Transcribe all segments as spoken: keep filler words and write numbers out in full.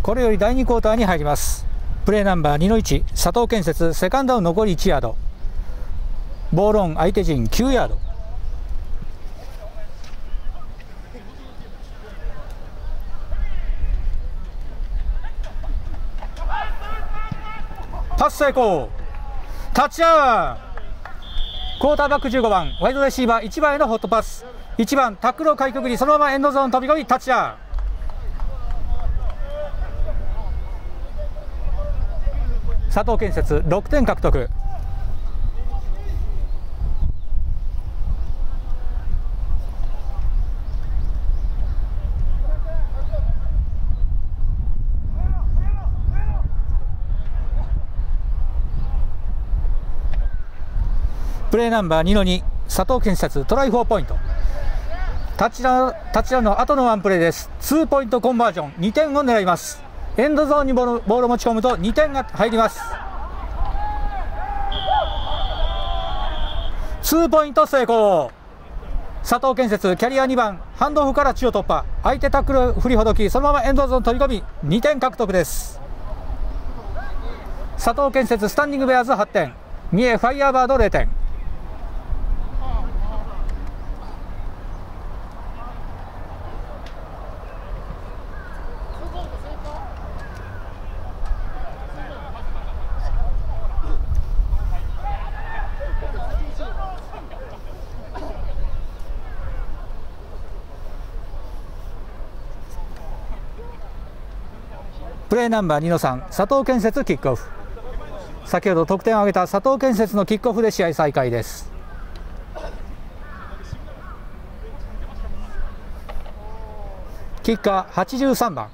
これよりだいにクォーターに入ります。プレーナンバーにのいち、佐藤建設、セカンドダウン残りいちヤード。ボールオン相手陣きゅうヤード。パス成功。タッチダウン。クォーターバックじゅうごばん、ワイドレシーバーいちばんへのホットパス。いちばんタックルをかいくぐり、そのままエンドゾーン飛び込みタッチダウン。佐藤建設ろくてん獲得。プレーナンバーにのに、佐藤建設トライフォーポイント。タッチダウン、タッチダウンの後のワンプレーです。にポイントコンバージョン、にてんを狙います。エンドゾーンにボール、ボールを持ち込むとにてんが入ります。にポイント成功。佐藤建設キャリアにばん、ハンドオフから中央突破、相手タックル振りほどき、そのままエンドゾーン飛び込みにてん獲得です。佐藤建設スタンディングベアーズはってん、三重ファイヤーバードれいてん。プレーナンバーにのさん、佐藤建設キックオフ。先ほど得点を挙げた佐藤建設のキックオフで試合再開です。キッカーはちじゅうさんばん。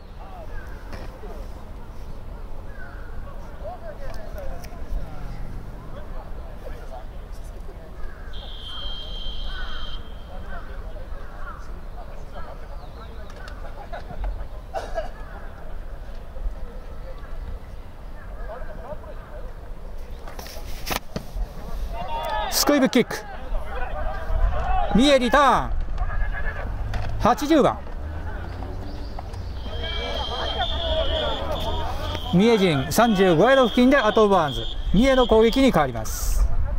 スクイブキック。三重リターン。はちじゅうばん。三重陣さんじゅうごヤード付近でアウトオブバウンズ。三重の攻撃に変わります。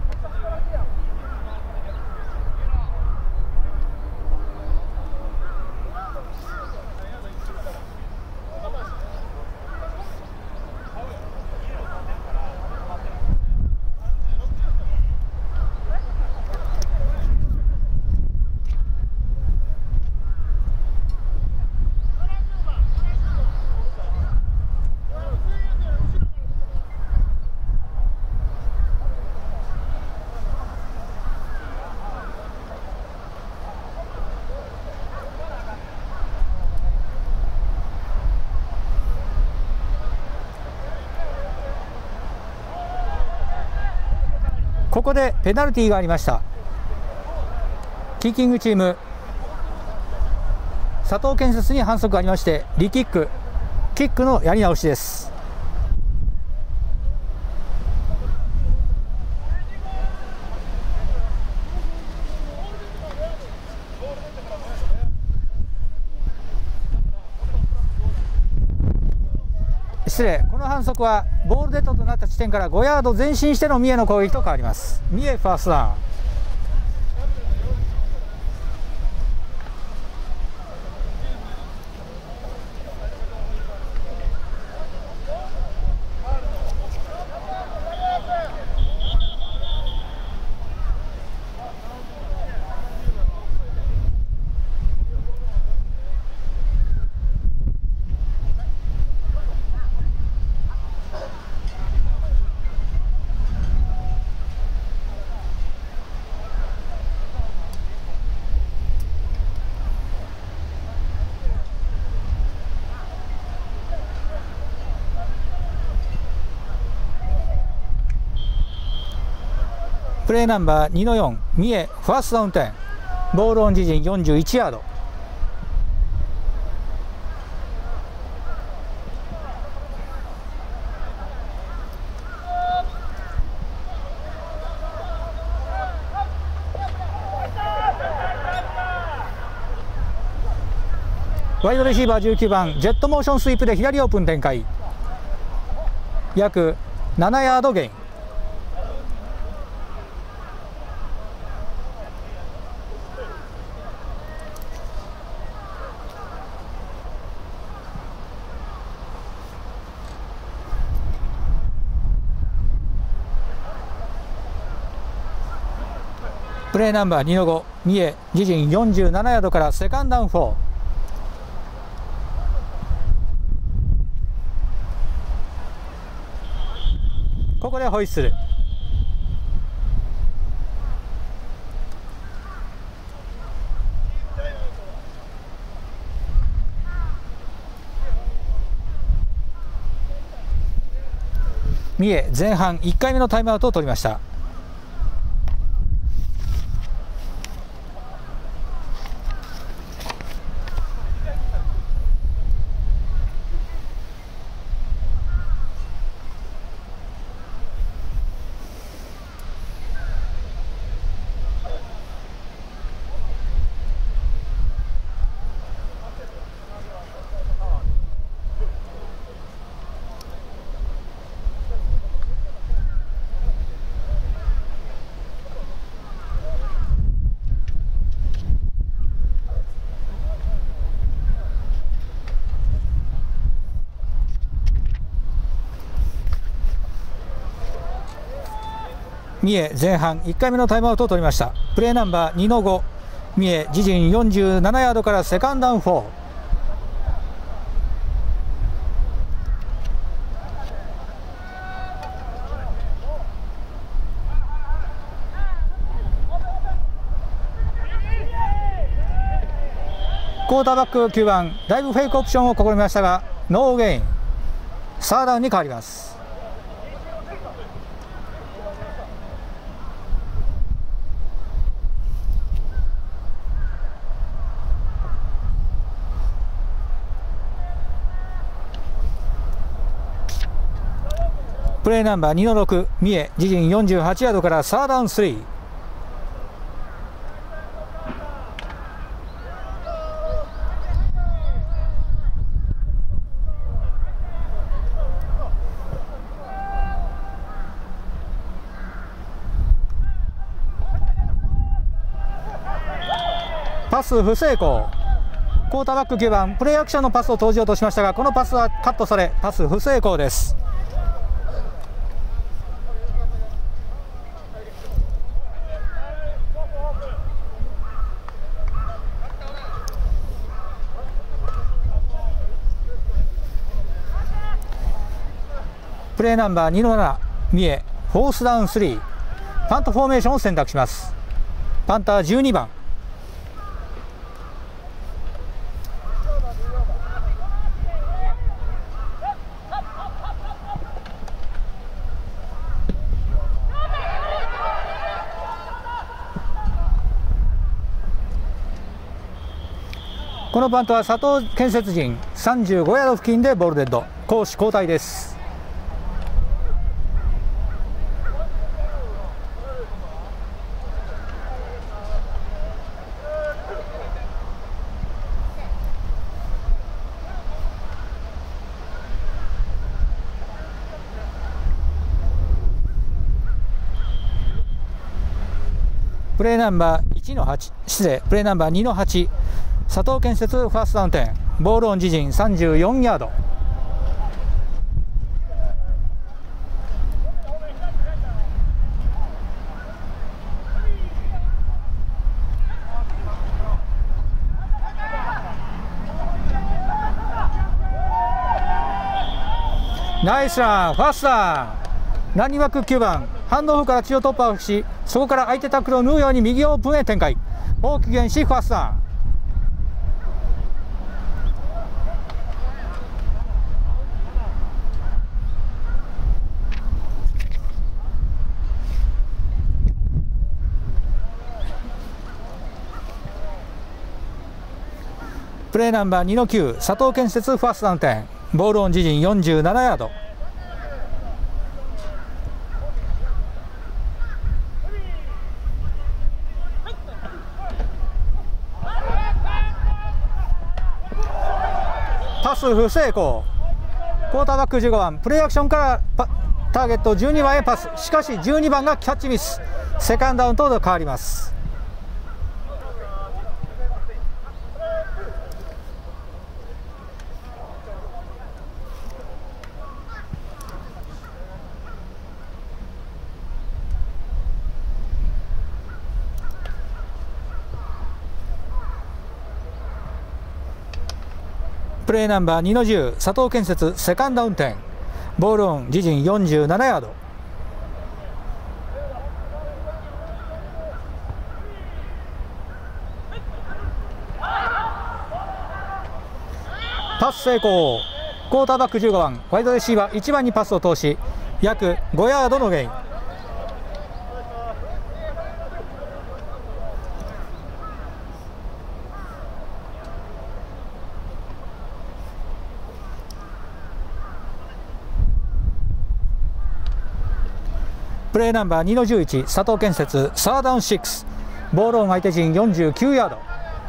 ここでペナルティーがありました。キッキングチーム佐藤建設に反則がありまして、リキック、キックのやり直しです。失礼、この反則はボールデッドとなった地点からごヤード前進しての三重の攻撃と変わります。三重ファーストダウン。プレーナンバーにのよん、三重ファーストダウンテン、ボールオン自陣よんじゅういちヤード。 ワイドレシーバーじゅうきゅうばんジェットモーションスイープで左オープン展開、約ななヤードゲイン。プレーナンバーにのご、三重自陣よんじゅうななヤードからセカンドダウンフォー。ここでホイッスル。三重前半いっかいめのタイムアウトを取りました。三重前半いっかいめのタイムアウトを取りました。プレーナンバーにのご、三重自陣よんじゅうななヤードからセカンドダウンフォー。クォーターバックきゅうばんだいぶフェイクオプションを試みましたがノーゲイン、サードダウンに変わります。プレーナンバーにのろく、三重自陣よんじゅうはちヤードからサードダウンスリー。パス不成功。クォーターバックきゅうばんプレーアクションのパスを投じようとしましたがこのパスはカットされパス不成功です。プレーナンバーにのなな、三重フォースダウンスリー、パントフォーメーションを選択します。パンターじゅうにばん。このパントは佐藤建設陣さんじゅうごヤード付近でボールデッド、攻守交代です。プレーナンバーいちのはち、失礼、プレーナンバーにのはち、佐藤建設ファーストダウン点、ボールオン自陣さんじゅうよんヤード。ナイスラン、ファーストダウン。ランニングバックきゅうばん、ハンドオフから中央突破をし、そこから相手タックルを縫うように右オープンへ展開。大きく減しファーストダウン。プレーナンバーにのきゅう、佐藤建設ファーストダウン点、ボールオン自陣よんじゅうななヤード。 ス不成功。クォーターバックじゅうごばん、プレーアクションからターゲットじゅうにばんへパス。しかしじゅうにばんがキャッチミス。セカンドダウンと変わります。プレーナンバーにのじゅう、佐藤建設セカンドダウン点。ボールオン、自陣よんじゅうななヤード。パス成功。クォーターバックじゅうごばん、ワイドレシーバーいちばんにパスを通し、約ごヤードのゲイン。プレーナンバーにのじゅういち、佐藤建設サーダウンろく。ボールオン相手陣よんじゅうきゅうヤード。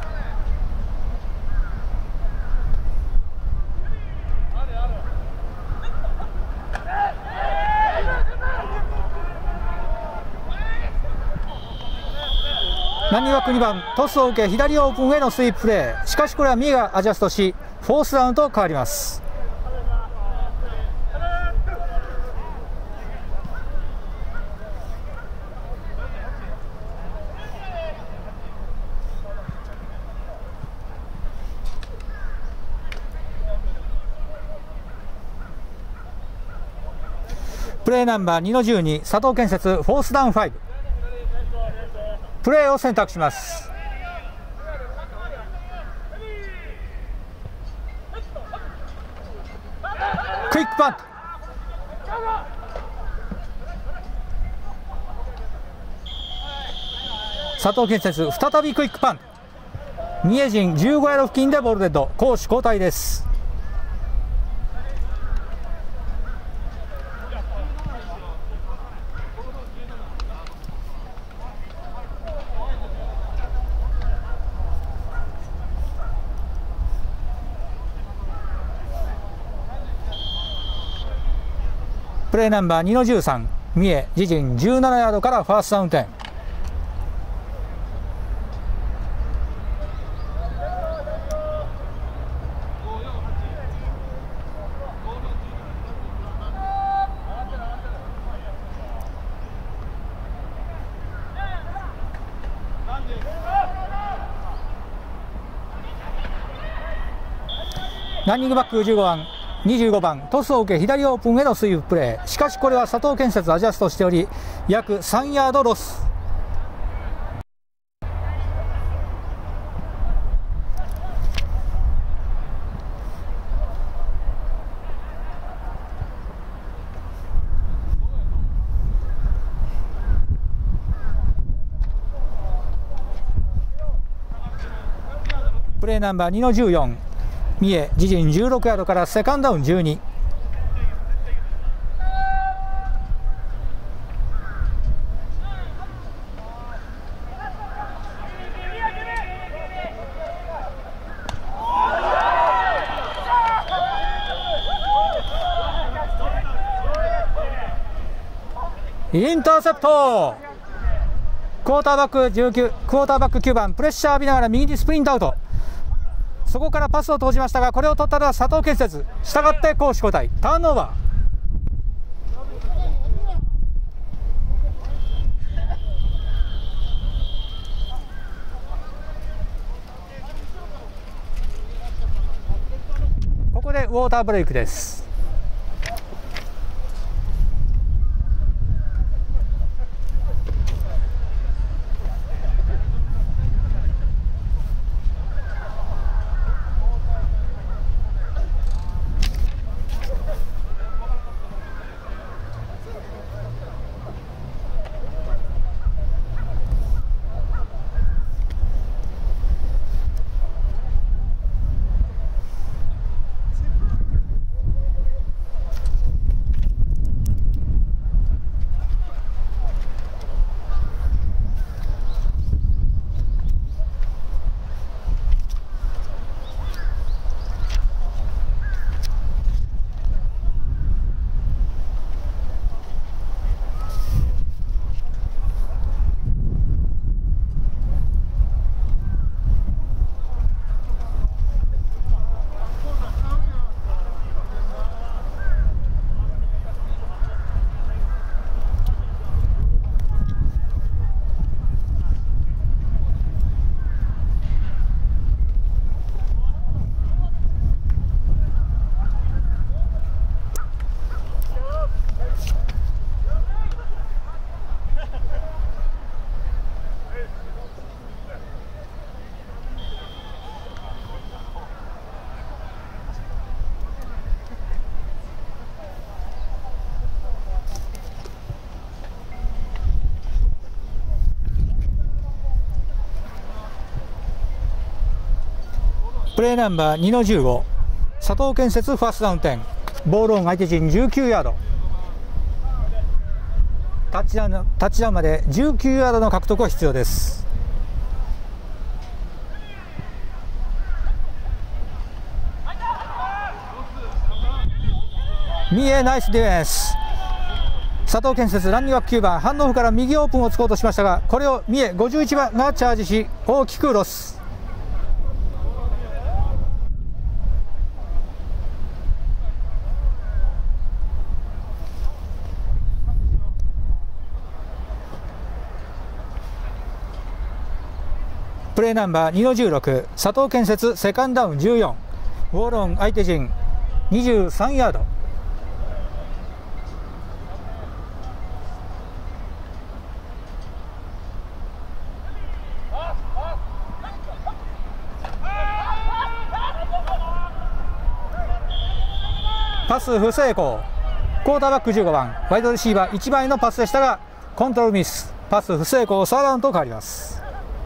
ランニングバックにばん、トスを受け左オープンへのスイーププレー。しかしこれは三重がアジャストし、フォースダウンと変わります。プレーナンバーにのじゅうに、佐藤建設フォースダウンご。プレーを選択します。クイックパント。佐藤建設再びクイックパント。三重陣じゅうごヤード付近でボールデッド。攻守交代です。プレーナンバーにのじゅうさん、三重自陣じゅうななヤードからファーストダウン点。ランニングバックじゅうごばん、にじゅうごばん、トスを受け左オープンへのスイーププレー。しかしこれは佐藤建設アジャストしており、約さんヤードロス。プレーナンバーにのじゅうよん、三重自陣じゅうろくヤードからセカンドダウンじゅうに。インターセプト。クォーターバックじゅうきゅう、クォーターバックきゅうばん、プレッシャー浴びながら右にスプリントアウト。そこからパスを投じましたが、これを取ったのは佐藤建設。したがって攻守交代、ターンオーバー。ここでウォーターブレイクです。 プレーナンバーにのじゅうご、佐藤建設ファーストダウン点、ボールオン相手陣じゅうきゅうヤード、タッチダウンのタッチダウンまでじゅうきゅうヤードの獲得が必要です。三重ナイスディフェンス。佐藤建設ランニングバックきゅうばん、ハンドオフから右オープンを突こうとしましたが、これを三重ごじゅういちばんがチャージし大きくロス。プレーナンバーにのじゅうろく、佐藤建設セカンドダウンじゅうよん、ウォールオン相手陣にじゅうさんヤード、パス不成功。クォーターバックじゅうごばん、ワイドレシーバーいちばんへのパスでしたがコントロールミス、パス不成功、サードダウンと変わります。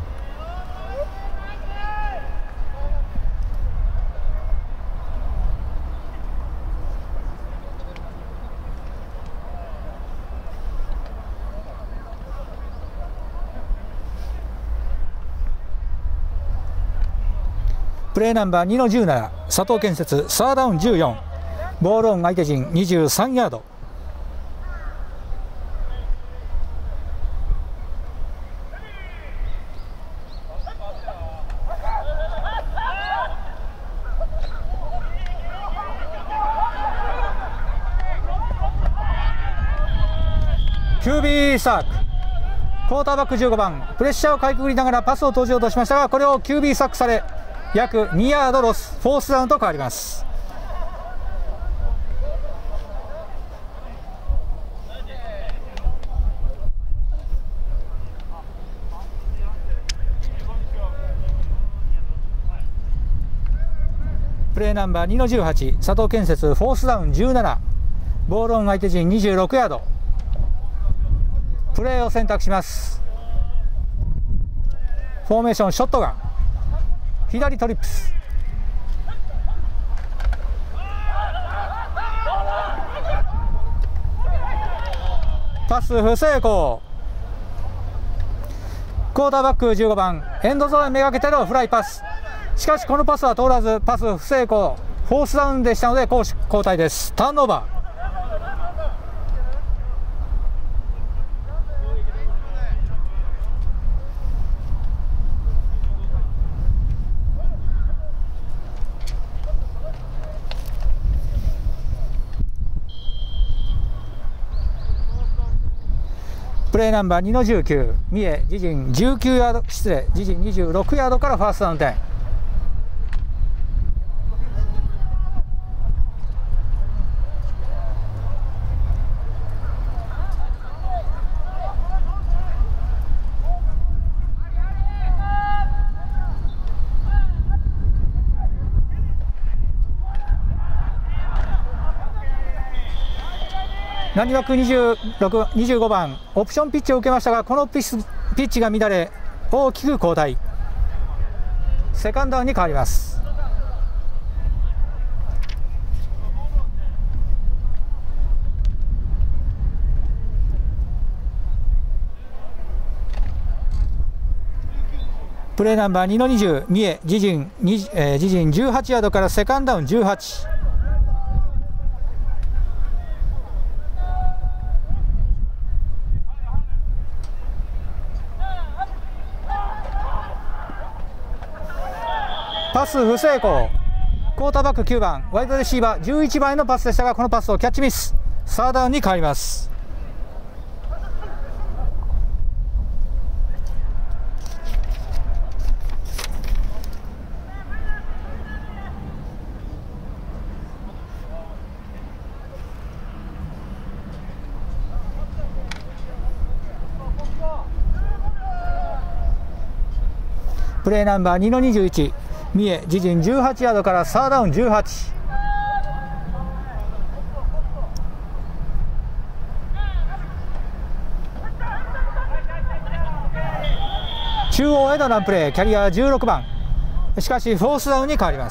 プレーナンバーにのじゅうなな、佐藤建設サードダウンじゅうよん、ボールオン相手陣にじゅうさんヤード、キュービー サーク、クォーターバックじゅうごばん、プレッシャーをかいくぐりながらパスを投じようとしましたが、これを キュービー サックされ約にヤードロス、フォースダウンと変わります。プレーナンバーにのじゅうはち、佐藤建設フォースダウンじゅうなな、ボールオン相手陣にじゅうろくヤード、プレーを選択します。フォーメーションショットガン、左トリップス、パス不成功。クォーターバックじゅうごばん、エンドゾーンめがけてのフライパス、しかしこのパスは通らずパス不成功、フォースダウンでしたので攻守交代です。ターンオーバー。プレーナンバーにのじゅうきゅう、三重自陣じゅうきゅうヤード、失礼自陣にじゅうろくヤードからファーストダウン点。ランニングバックにじゅうろく、にじゅうごばん、オプションピッチを受けましたが、このピッピッチが乱れ大きく交代、セカンドダウンに変わります。プレーナンバーにのにじゅう、三重自陣、えー、自陣じゅうはちヤードからセカンドダウンじゅうはち。パス不成功。クォーターバックきゅうばん、ワイドレシーバーじゅういちばんへのパスでしたが、このパスをキャッチミス、サードダウンに変わります。プレーナンバーにのにじゅういち、三重自陣じゅうはちヤードからサードダウンじゅうはち。中央へのランプレー、キャリアじゅうろくばん、 しかしフォースダウンに変わります。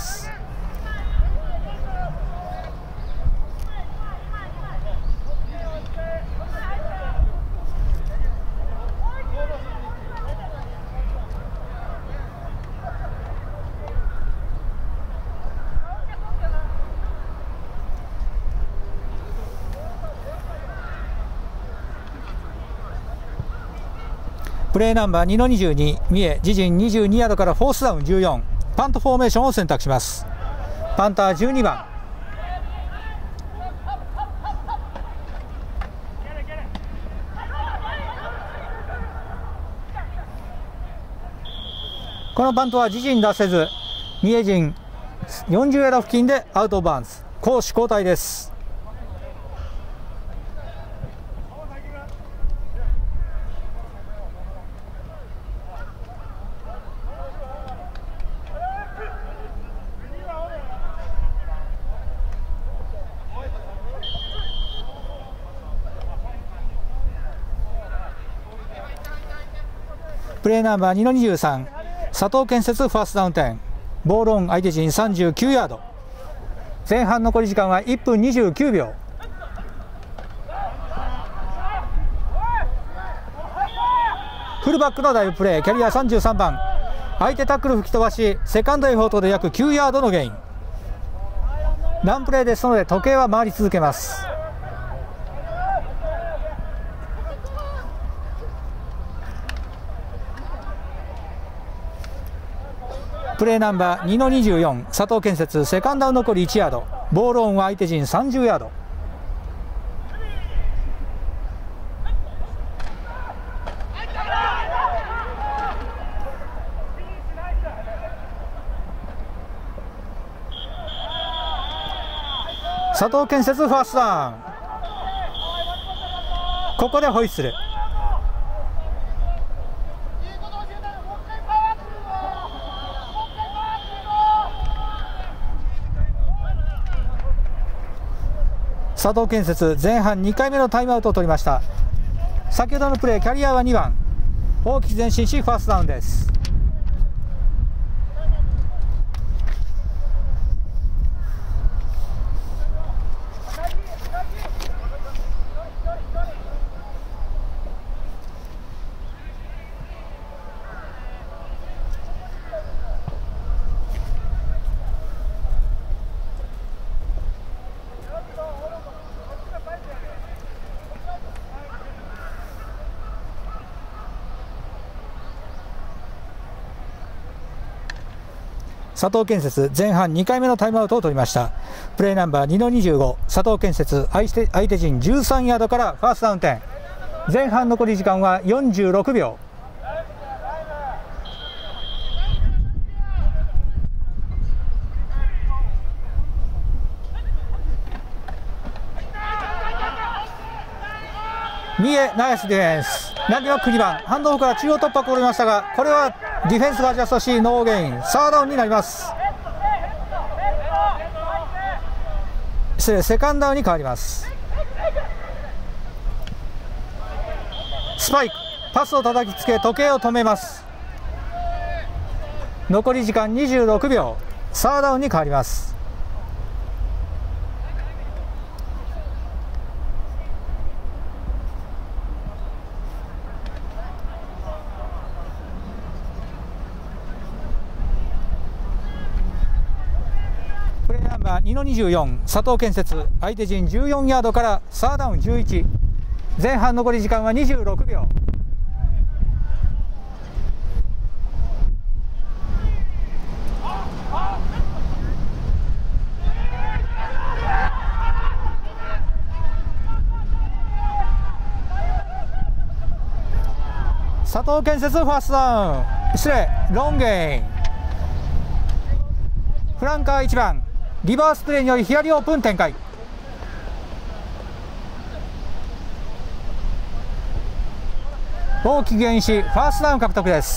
プレーナンバーにのにじゅうに、三重自陣にじゅうにヤードからフォースダウンじゅうよん、パントフォーメーションを選択します。パンターじゅうにばん、このパントは自陣出せず、三重陣よんじゅうヤード付近でアウトオブバウンズ、攻守交代です。プレーナンバーにのにじゅうさん、佐藤建設ファーストダウンテン、ボールオン相手陣さんじゅうきゅうヤード、前半残り時間はいっぷんにじゅうきゅうびょう。フルバックのダイブプレー、キャリアさんじゅうさんばん、相手タックル吹き飛ばし、セカンドエフォートで約きゅうヤードのゲイン。ランプレーですので時計は回り続けます。プレーナンバーにのにじゅうよん、佐藤建設セカンドダウン残りいちヤード、ボールオンは相手陣さんじゅうヤード。佐藤建設ファーストダウン、ここでホイッスル。佐藤建設前半にかいめのタイムアウトを取りました。先ほどのプレーキャリアはにばん、大きく前進しファーストダウンです。佐藤建設前半にかいめのタイムアウトを取りました。プレーナンバーにのにじゅうご、佐藤建設相手相手陣じゅうさんヤードからファーストダウンテン、前半残り時間はよんじゅうろくびょう。三重ナイスディフェンス、ランディバックにばん、ハンドオフから中央突破を試みましたが、これはディフェンスがアジャストしノーゲイン、サードダウンになります。失礼、セカンドダウンに変わります。スパイク、パスを叩きつけ時計を止めます。残り時間にじゅうろくびょう、サードダウンに変わります。にのにじゅうよん、佐藤建設相手陣じゅうよんヤードからサードダウンじゅういち、前半残り時間はにじゅうろくびょう。佐藤建設ファーストダウン、失礼、ロンゲイン。フランカーいちばん、リバースプレーにより左オープン展開。大きく減しファーストダウン獲得です。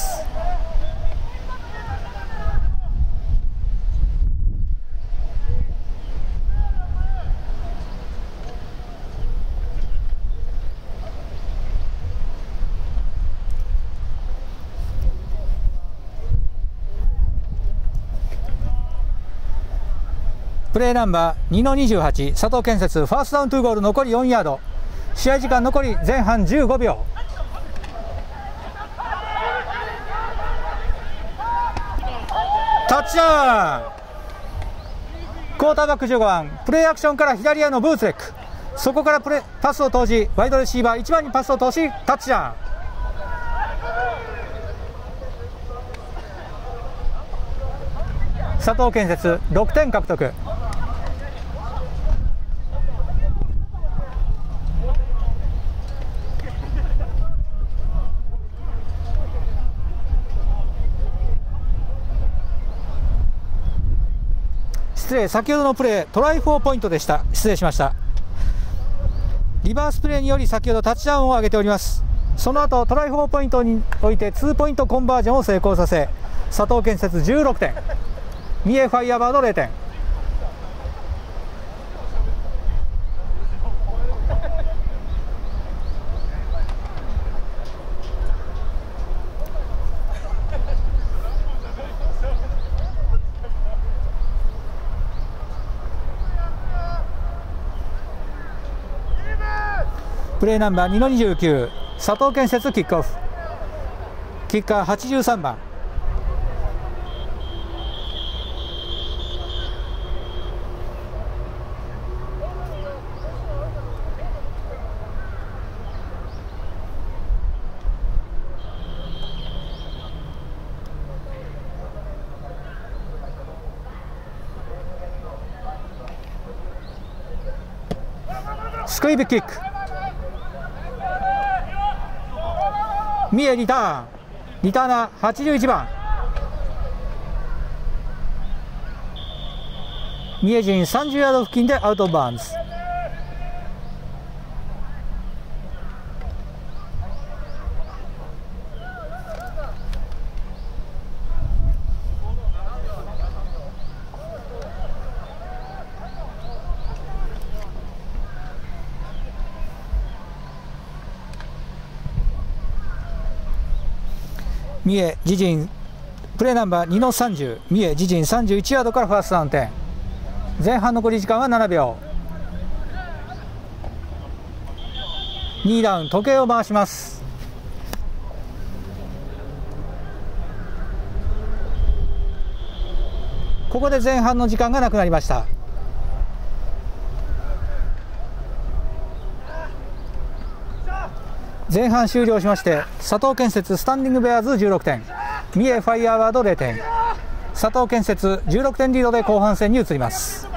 プレーナンバーにのにじゅうはち、佐藤建設、ファーストダウントゥーゴール、残りよんヤード、試合時間残り前半じゅうごびょう。タッチダウン。クォーターバックじゅうごばん、プレーアクションから左へのブーツレック、そこからプレパスを投じ、ワイドレシーバーいちばんにパスを通し、タッチダウン。佐藤建設ろくてん獲得。失礼、先ほどのプレートライよんポイントでした。失礼しました。リバースプレーにより先ほどタッチダウンを上げております。その後トライよんポイントにおいてにポイントコンバージョンを成功させ、佐藤建設じゅうろくてん、三重ファイヤーバードれいてん。プレーナンバーにのにじゅうきゅう、佐藤建設キックオフ。キッカーはちじゅうさんばん。スクイーブキック。三重リターン、リターナーはちじゅういちばん、三重陣さんじゅうヤード付近でアウトオブバウンズ。三重自陣プレーナンバーにのさんじゅう、三重自陣さんじゅういちヤードからファーストダウン点。前半残り時間はななびょう。にダウン、時計を回します。ここで前半の時間がなくなりました。前半終了しまして、佐藤建設スタンディングベアーズじゅうろくてん、三重ファイヤーバードれいてん、佐藤建設じゅうろくてんリードで後半戦に移ります。